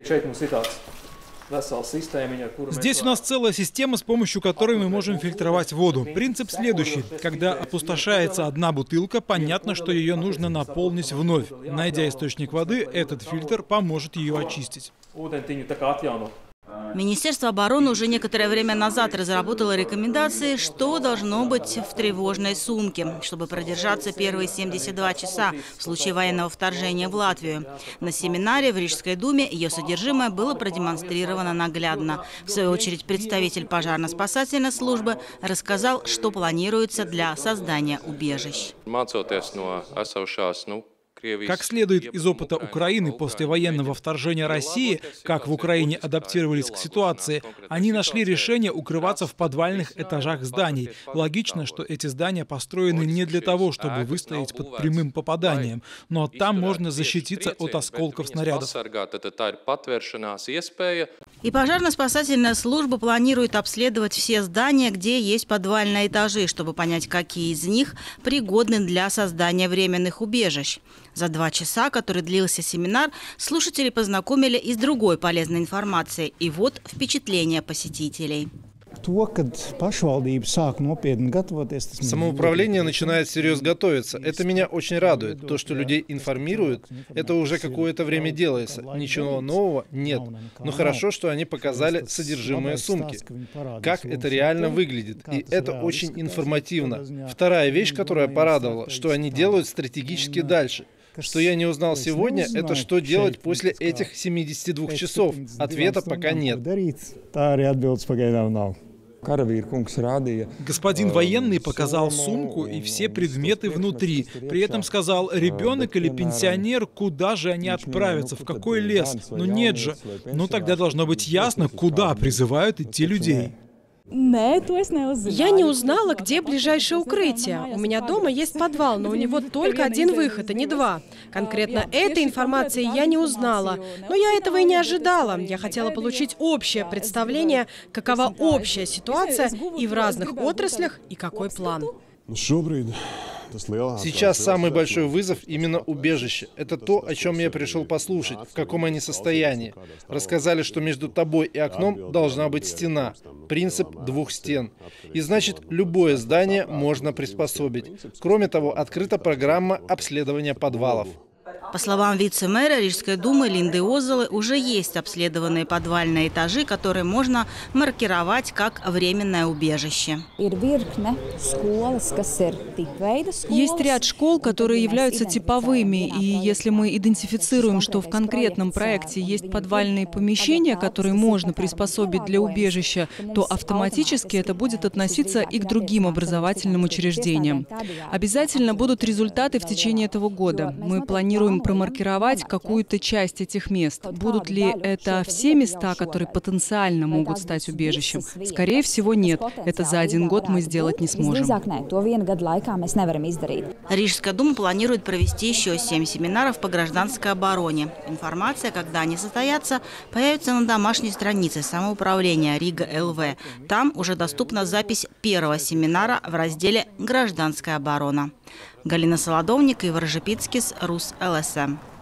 Здесь у нас целая система, с помощью которой мы можем фильтровать воду. Принцип следующий. Когда опустошается одна бутылка, понятно, что ее нужно наполнить вновь. Найдя источник воды, этот фильтр поможет ее очистить. Министерство обороны уже некоторое время назад разработало рекомендации, что должно быть в тревожной сумке, чтобы продержаться первые 72 часа в случае военного вторжения в Латвию. На семинаре в Рижской думе ее содержимое было продемонстрировано наглядно. В свою очередь представитель пожарно-спасательной службы рассказал, что планируется для создания убежищ. Как следует из опыта Украины после военного вторжения России, как в Украине адаптировались к ситуации, они нашли решение укрываться в подвальных этажах зданий. Логично, что эти здания построены не для того, чтобы выстоять под прямым попаданием, но там можно защититься от осколков снарядов. И пожарно-спасательная служба планирует обследовать все здания, где есть подвальные этажи, чтобы понять, какие из них пригодны для создания временных убежищ. За 2 часа, который длился семинар, слушатели познакомили и с другой полезной информацией. И вот впечатления посетителей. Самоуправление начинает всерьез готовиться. Это меня очень радует. То, что людей информируют, это уже какое-то время делается. Ничего нового нет. Но хорошо, что они показали содержимое сумки. Как это реально выглядит. И это очень информативно. Вторая вещь, которая порадовала, что они делают стратегически дальше. Что я не узнал сегодня, это что делать после этих 72 часов. Ответа пока нет. Господин военный показал сумку и все предметы внутри. При этом сказал: ребенок или пенсионер, куда же они отправятся, в какой лес? Ну нет же. Ну тогда должно быть ясно, куда призывают идти людей. Я не узнала, где ближайшее укрытие. У меня дома есть подвал, но у него только один выход, а не 2. Конкретно этой информации я не узнала. Но я этого и не ожидала. Я хотела получить общее представление, какова общая ситуация и в разных отраслях, и какой план. Сейчас самый большой вызов именно убежище. Это то, о чем я пришел послушать, в каком они состоянии. Рассказали, что между тобой и окном должна быть стена. Принцип 2 стен. И значит, любое здание можно приспособить. Кроме того, открыта программа обследования подвалов. По словам вице-мэра Рижской думы Линды Озолы, уже есть обследованные подвальные этажи, которые можно маркировать как временное убежище. Есть ряд школ, которые являются типовыми, и если мы идентифицируем, что в конкретном проекте есть подвальные помещения, которые можно приспособить для убежища, то автоматически это будет относиться и к другим образовательным учреждениям. Обязательно будут результаты в течение этого года. Мы планируем промаркировать какую-то часть этих мест. Будут ли это все места, которые потенциально могут стать убежищем? Скорее всего, нет. Это за 1 год мы сделать не сможем. Рижская дума планирует провести еще 7 семинаров по гражданской обороне. Информация, когда они состоятся, появится на домашней странице самоуправления Рига ЛВ. Там уже доступна запись первого семинара в разделе «Гражданская оборона». Галина Солодовник, Ивар Жепицкис, Рус ЛСМ.